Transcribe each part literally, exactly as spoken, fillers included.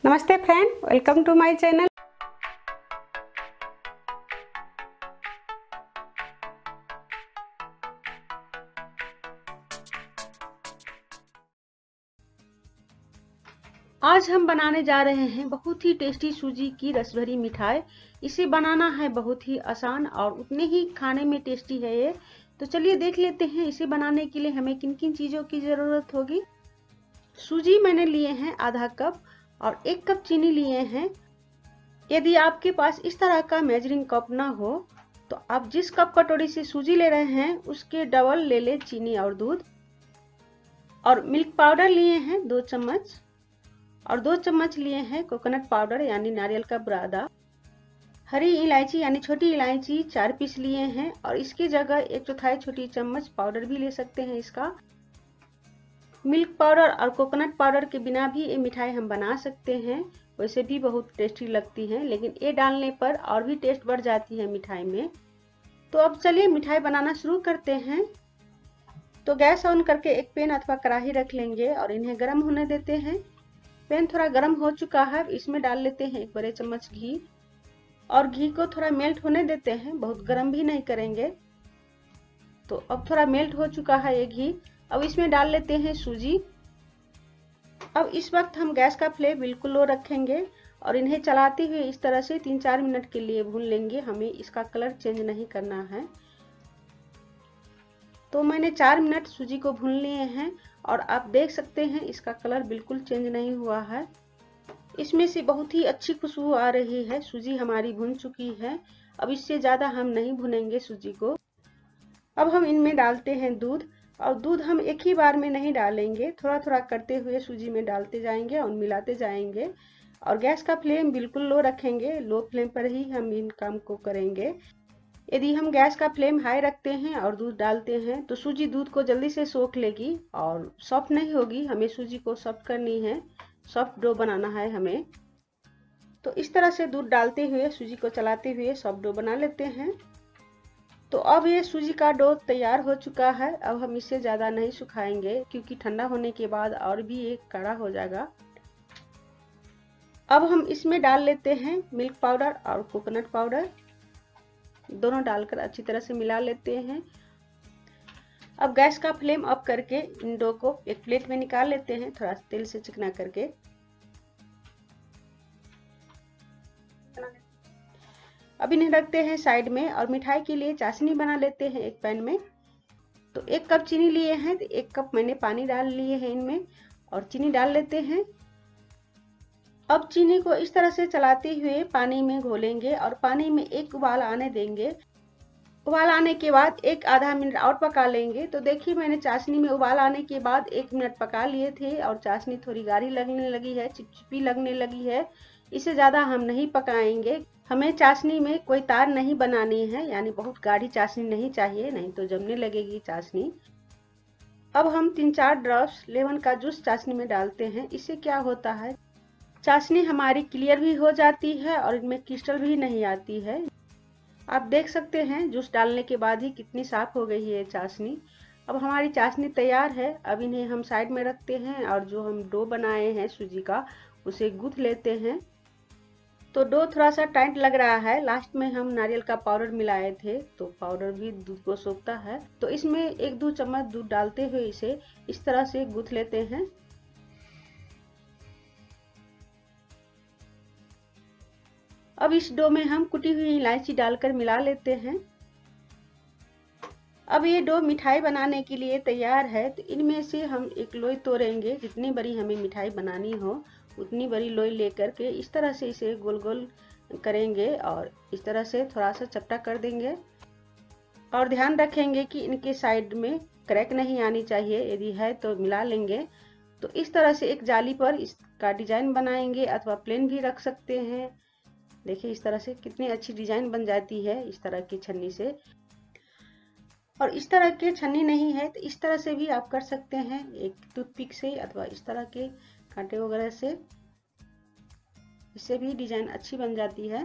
नमस्ते friend, welcome to my channel. आज हम बनाने जा रहे हैं बहुत ही टेस्टी सूजी की रसभरी मिठाई। इसे बनाना है बहुत ही आसान और उतने ही खाने में टेस्टी है ये। तो चलिए देख लेते हैं इसे बनाने के लिए हमें किन किन चीज़ों की ज़रूरत होगी। सूजी मैंने लिए हैं आधा कप और एक कप चीनी लिए हैं। यदि आपके पास इस तरह का मेजरिंग कप ना हो तो आप जिस कप कटोरी से सूजी ले रहे हैं उसके डबल ले ले चीनी और दूध। और मिल्क पाउडर लिए हैं दो चम्मच और दो चम्मच लिए हैं कोकोनट पाउडर यानी नारियल का बुरादा। हरी इलायची यानी छोटी इलायची चार पीस लिए हैं और इसकी जगह एक चौथाई छोटी चम्मच पाउडर भी ले सकते हैं इसका। मिल्क पाउडर और कोकोनट पाउडर के बिना भी ये मिठाई हम बना सकते हैं, वैसे भी बहुत टेस्टी लगती है, लेकिन ये डालने पर और भी टेस्ट बढ़ जाती है मिठाई में। तो अब चलिए मिठाई बनाना शुरू करते हैं। तो गैस ऑन करके एक पैन अथवा कढ़ाई रख लेंगे और इन्हें गर्म होने देते हैं। पैन थोड़ा गर्म हो चुका है, इसमें डाल लेते हैं एक बड़े चम्मच घी और घी को थोड़ा मेल्ट होने देते हैं, बहुत गर्म भी नहीं करेंगे। तो अब थोड़ा मेल्ट हो चुका है ये घी। अब इसमें डाल लेते हैं सूजी। अब इस वक्त हम गैस का फ्लेम बिल्कुल लो रखेंगे और इन्हें चलाते हुए इस तरह से तीन चार मिनट के लिए भून लेंगे। हमें इसका कलर चेंज नहीं करना है। तो मैंने चार मिनट सूजी को भून लिए हैं और आप देख सकते हैं इसका कलर बिल्कुल चेंज नहीं हुआ है। इसमें से बहुत ही अच्छी खुशबू आ रही है। सूजी हमारी भून चुकी है। अब इससे ज़्यादा हम नहीं भुनेंगे सूजी को। अब हम इनमें डालते हैं दूध और दूध हम एक ही बार में नहीं डालेंगे, थोड़ा थोड़ा करते हुए सूजी में डालते जाएंगे और मिलाते जाएंगे। और गैस का फ्लेम बिल्कुल लो रखेंगे, लो फ्लेम पर ही हम इन काम को करेंगे। यदि हम गैस का फ्लेम हाई रखते हैं और दूध डालते हैं तो सूजी दूध को जल्दी से सोख लेगी और सॉफ्ट नहीं होगी। हमें सूजी को सॉफ्ट करनी है, सॉफ्ट डो बनाना है हमें। तो इस तरह से दूध डालते हुए सूजी को चलाते हुए सॉफ्ट डो बना लेते हैं। तो अब ये सूजी का डो तैयार हो चुका है। अब हम इसे ज़्यादा नहीं सुखाएंगे क्योंकि ठंडा होने के बाद और भी ये कड़ा हो जाएगा। अब हम इसमें डाल लेते हैं मिल्क पाउडर और कोकोनट पाउडर, दोनों डालकर अच्छी तरह से मिला लेते हैं। अब गैस का फ्लेम ऑफ करके इन डो को एक प्लेट में निकाल लेते हैं, थोड़ा तेल से चिकना करके। अब इन्हें रखते हैं साइड में और मिठाई के लिए चाशनी बना लेते हैं एक पैन में। तो एक कप चीनी लिए हैं तो एक कप मैंने पानी डाल लिए हैं इनमें और चीनी डाल लेते हैं। अब चीनी को इस तरह से चलाते हुए पानी में घोलेंगे और पानी में एक उबाल आने देंगे। उबाल आने के बाद एक आधा मिनट और पका लेंगे। तो देखिए मैंने चाशनी में उबाल आने के बाद एक मिनट पका लिए थे और चाशनी थोड़ी गाढ़ी लगने लगी है, चिपचिपी लगने लगी है। इसे ज़्यादा हम नहीं पकाएंगे। हमें चाशनी में कोई तार नहीं बनानी है, यानी बहुत गाढ़ी चाशनी नहीं चाहिए, नहीं तो जमने लगेगी चाशनी। अब हम तीन चार ड्रॉप्स लेमन का जूस चाशनी में डालते हैं। इससे क्या होता है, चाशनी हमारी क्लियर भी हो जाती है और इनमें क्रिस्टल भी नहीं आती है। आप देख सकते हैं जूस डालने के बाद ही कितनी साफ हो गई है चाशनी। अब हमारी चाशनी तैयार है। अब इन्हें हम साइड में रखते हैं और जो हम डो बनाए हैं सूजी का उसे गूंथ लेते हैं। तो डो थोड़ा सा टाइट लग रहा है। लास्ट में हम नारियल का पाउडर मिलाए थे तो पाउडर भी दूध को सोखता है। तो इसमें एक दो चम्मच दूध डालते हुए इसे इस तरह से गूंथ लेते हैं। अब इस डो में हम कुटी हुई इलायची डालकर मिला लेते हैं। अब ये डो मिठाई बनाने के लिए तैयार है। तो इनमें से हम एक लोई तोड़ेंगे। जितनी बड़ी हमें मिठाई बनानी हो उतनी बड़ी लोई लेकर के इस तरह से इसे गोल गोल करेंगे और इस तरह से थोड़ा सा चपटा कर देंगे। और ध्यान रखेंगे कि इनके साइड में क्रैक नहीं आनी चाहिए, यदि है तो मिला लेंगे। तो इस तरह से एक जाली पर इसका डिजाइन बनाएंगे अथवा प्लेन भी रख सकते हैं। देखिए इस तरह से कितनी अच्छी डिजाइन बन जाती है इस तरह की छन्नी से। और इस तरह के छन्नी नहीं है तो इस तरह से भी आप कर सकते हैं, एक टूथपिक से अथवा इस तरह के कांटे वगैरह से। इससे भी डिजाइन अच्छी बन जाती है।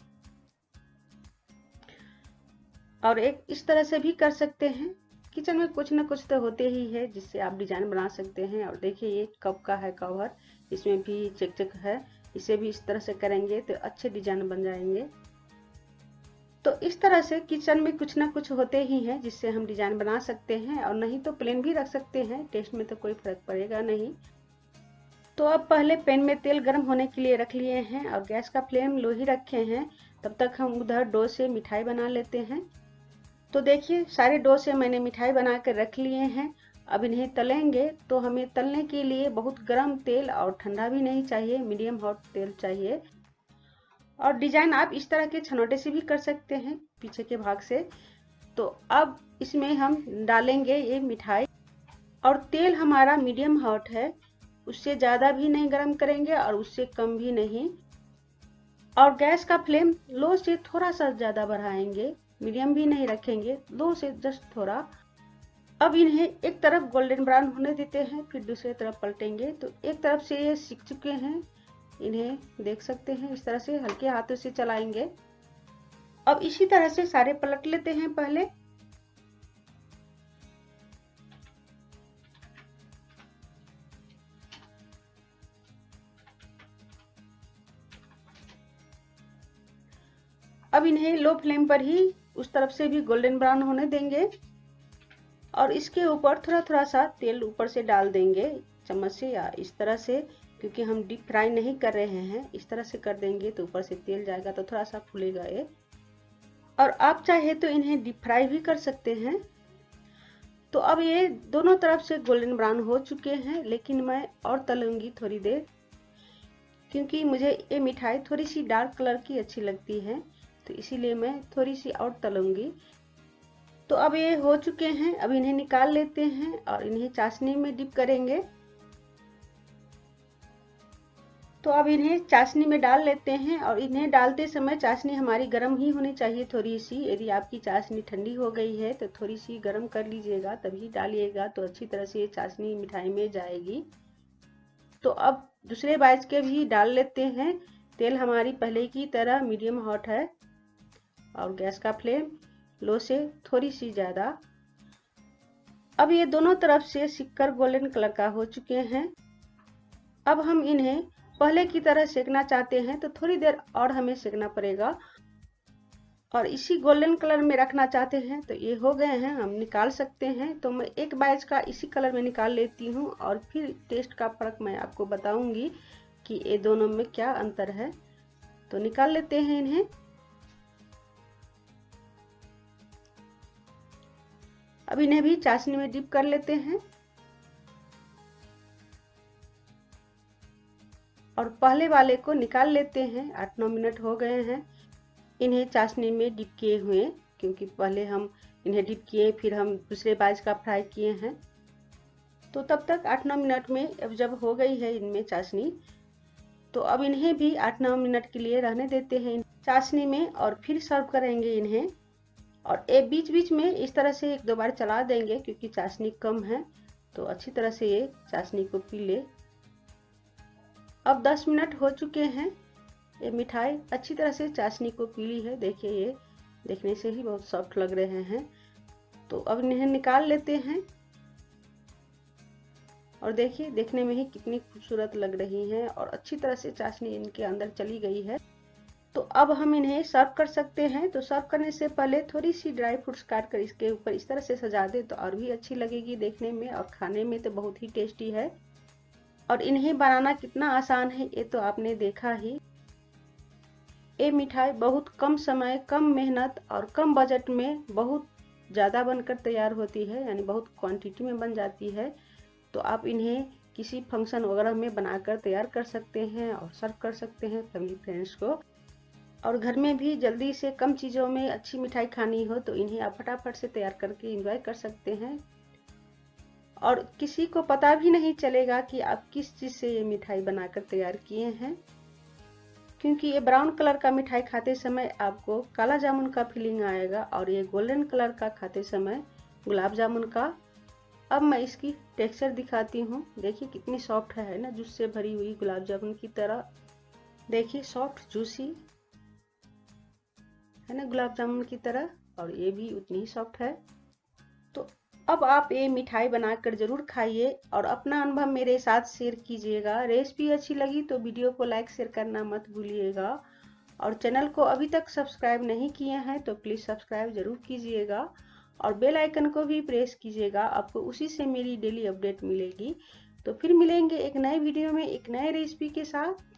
और एक इस तरह से भी कर सकते हैं। किचन में कुछ ना कुछ तो होते ही है जिससे आप डिजाइन बना सकते हैं। और देखिए ये कप का है कवर, इसमें भी चेक चेक है, इसे भी इस तरह से करेंगे तो अच्छे डिजाइन बन जाएंगे। तो इस तरह से किचन में कुछ ना कुछ होते ही हैं जिससे हम डिजाइन बना सकते हैं, और नहीं तो प्लेन भी रख सकते हैं, टेस्ट में तो कोई फर्क पड़ेगा नहीं। तो अब पहले पैन में तेल गर्म होने के लिए रख लिए हैं और गैस का फ्लेम लो ही रखे हैं। तब तक हम उधर डो से मिठाई बना लेते हैं। तो देखिए सारे डो से मैंने मिठाई बना कर रख लिए हैं। अब इन्हें तलेंगे। तो हमें तलने के लिए बहुत गर्म तेल और ठंडा भी नहीं चाहिए, मीडियम हॉट तेल चाहिए। और डिजाइन आप इस तरह के छनोटे से भी कर सकते हैं, पीछे के भाग से। तो अब इसमें हम डालेंगे ये मिठाई, और तेल हमारा मीडियम हॉट है, उससे ज़्यादा भी नहीं गर्म करेंगे और उससे कम भी नहीं। और गैस का फ्लेम लो से थोड़ा सा ज़्यादा बढ़ाएंगे, मीडियम भी नहीं रखेंगे, लो से जस्ट थोड़ा। अब इन्हें एक तरफ गोल्डन ब्राउन होने देते हैं, फिर दूसरी तरफ पलटेंगे। तो एक तरफ से ये सिक चुके हैं, इन्हें देख सकते हैं, इस तरह से हल्के हाथों से चलाएंगे। अब इसी तरह से सारे पलट लेते हैं पहले। अब इन्हें लो फ्लेम पर ही उस तरफ से भी गोल्डन ब्राउन होने देंगे, और इसके ऊपर थोड़ा थोड़ा सा तेल ऊपर से डाल देंगे चम्मच से या इस तरह से, क्योंकि हम डीप फ्राई नहीं कर रहे हैं। इस तरह से कर देंगे तो ऊपर से तेल जाएगा तो थोड़ा सा फूलेगा ये। और आप चाहे तो इन्हें डीप फ्राई भी कर सकते हैं। तो अब ये दोनों तरफ से गोल्डन ब्राउन हो चुके हैं, लेकिन मैं और तलूंगी थोड़ी देर, क्योंकि मुझे ये मिठाई थोड़ी सी डार्क कलर की अच्छी लगती है, तो इसीलिए मैं थोड़ी सी और तलूंगी। तो अब ये हो चुके हैं। अब इन्हें निकाल लेते हैं और इन्हें चाशनी में डिप करेंगे। तो अब इन्हें चाशनी में डाल लेते हैं, और इन्हें डालते समय चाशनी हमारी गर्म ही होनी चाहिए थोड़ी सी। यदि आपकी चाशनी ठंडी हो गई है तो थोड़ी सी गर्म कर लीजिएगा, तभी डालिएगा, तो अच्छी तरह से ये चाशनी मिठाई में जाएगी। तो अब दूसरे बैच के भी डाल लेते हैं। तेल हमारी पहले की तरह मीडियम हॉट है और गैस का फ्लेम लो से थोड़ी सी ज्यादा। अब ये दोनों तरफ से सिककर गोल्डन कलर का हो चुके हैं। अब हम इन्हें पहले की तरह सेकना चाहते हैं तो थोड़ी देर और हमें सेकना पड़ेगा, और इसी गोल्डन कलर में रखना चाहते हैं तो ये हो गए हैं, हम निकाल सकते हैं। तो मैं एक बैच का इसी कलर में निकाल लेती हूँ, और फिर टेस्ट का फर्क मैं आपको बताऊंगी कि ये दोनों में क्या अंतर है। तो निकाल लेते हैं इन्हें। अब इन्हें भी चाशनी में डिप कर लेते हैं, और पहले वाले को निकाल लेते हैं। आठ नौ मिनट हो गए हैं इन्हें चाशनी में डिप किए हुए, क्योंकि पहले हम इन्हें डिप किए फिर हम दूसरे बैच का फ्राई किए हैं। तो तब तक आठ नौ मिनट में अब जब हो गई है इनमें चाशनी, तो अब इन्हें भी आठ नौ मिनट के लिए रहने देते हैं चाशनी में, और फिर सर्व करेंगे इन्हें। और एक बीच बीच में इस तरह से एक दो बार चला देंगे, क्योंकि चाशनी कम है तो अच्छी तरह से ये चाशनी को पी ले। अब दस मिनट हो चुके हैं, ये मिठाई अच्छी तरह से चाशनी को पी ली है। देखिए ये देखने से ही बहुत सॉफ्ट लग रहे हैं। तो अब इन्हें निकाल लेते हैं, और देखिए देखने में ही कितनी खूबसूरत लग रही हैं, और अच्छी तरह से चाशनी इनके अंदर चली गई है। तो अब हम इन्हें सर्व कर सकते हैं। तो सर्व करने से पहले थोड़ी सी ड्राई फ्रूट्स काट कर इसके ऊपर इस तरह से सजा दे तो और भी अच्छी लगेगी देखने में, और खाने में तो बहुत ही टेस्टी है। और इन्हें बनाना कितना आसान है ये तो आपने देखा ही। ये मिठाई बहुत कम समय, कम मेहनत और कम बजट में बहुत ज़्यादा बनकर तैयार होती है, यानी बहुत क्वांटिटी में बन जाती है। तो आप इन्हें किसी फंक्शन वगैरह में बनाकर तैयार कर सकते हैं और सर्व कर सकते हैं फैमिली फ्रेंड्स को। और घर में भी जल्दी से कम चीज़ों में अच्छी मिठाई खानी हो तो इन्हें आप फटाफट से तैयार करके एंजॉय कर सकते हैं, और किसी को पता भी नहीं चलेगा कि आप किस चीज़ से ये मिठाई बनाकर तैयार किए हैं, क्योंकि ये ब्राउन कलर का मिठाई खाते समय आपको काला जामुन का फीलिंग आएगा, और ये गोल्डन कलर का खाते समय गुलाब जामुन का। अब मैं इसकी टेक्सचर दिखाती हूँ। देखिए कितनी सॉफ्ट है ना, जूस से भरी हुई गुलाब जामुन की तरह। देखिए सॉफ्ट जूसी है ना गुलाब जामुन की तरह, और ये भी उतनी ही सॉफ्ट है। तो अब आप ये मिठाई बनाकर ज़रूर खाइए और अपना अनुभव मेरे साथ शेयर कीजिएगा। रेसिपी अच्छी लगी तो वीडियो को लाइक शेयर करना मत भूलिएगा और चैनल को अभी तक सब्सक्राइब नहीं किए हैं तो प्लीज़ सब्सक्राइब ज़रूर कीजिएगा और बेल आइकन को भी प्रेस कीजिएगा। आपको उसी से मेरी डेली अपडेट मिलेगी। तो फिर मिलेंगे एक नए वीडियो में एक नए रेसिपी के साथ।